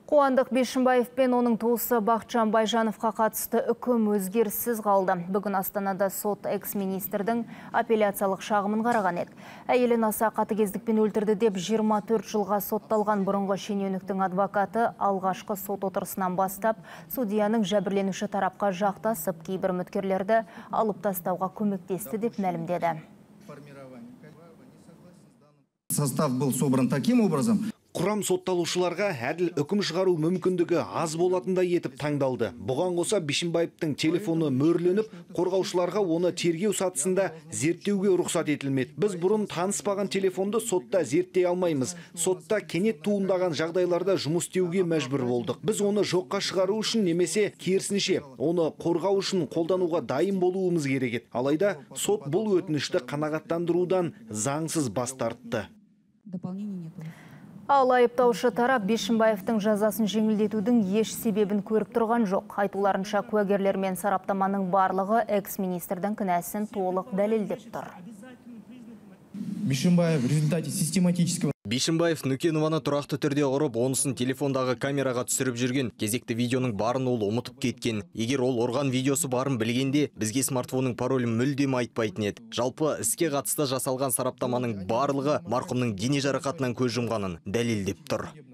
Қуандық Бишімбаев пен оның туысы Бақытжан Байжановқа қатысты үкім өзгеріссіз қалды. Бүгін Астанада сот экс-министрдің апелляциялық шағымын қараған еді. Әйелін аса қатыгездікпен өлтірді деп 24 жылға сотталған бұрынғы шенеуніктің адвокаты алғашқы сот отырысынан бастап судьяның жәбірленуші тарапқа жақтасып, кейбір үміткерлерді алып тастауға көмектесті деп мәлімдеді. Состав был собран таким образом. Құрам сотталушыларға әділ үкім шығару мүмкіндігі аз болатындай етіп таңдалды. Бұған қоса Бишімбаевтың телефоны мөрленіп, қорғаушыларға оны тергеу сатысында зерттеуге рұқсат етілмеді. Біз бұрын таныспаған телефонды сотта зерттей алмаймыз. Сотта кенет туындаған жағдайларда жұмыс істеуге мәжбүр болдық. Біз оны жоққа шығару үшін немесе керісінше, оны қорғау үшін қолдануға дайын болуымыз керек еді. Алайда сот бұл өтінішті қанағаттандырудан заңсыз бас тартты. Ал айыптаушы тарап Бишімбаевтың жазасын жеңілдетудің еш себебін көріп тұрған жоқ. Айтуларынша куәгерлер мен сараптаманың барлығы экс-министрдің кінәсін толық дәлелдеп тұр. Бишімбаев в результате систематического... Бишімбаев Нүкенованы тұрақты түрде ұрып, онысын телефондағы камераға түсіріп жүрген. Кезекті видеоның барын ол ұмытып кеткен. Егер ол ұрған видеосы барын білгенде, бізге смартфонның паролін мүлдем айтпайтын еді. Жалпы іске қатысты жасалған сараптаманың барлығы марқұмның дене жарақатынан көз жұмғанын дәлелдеп тұр.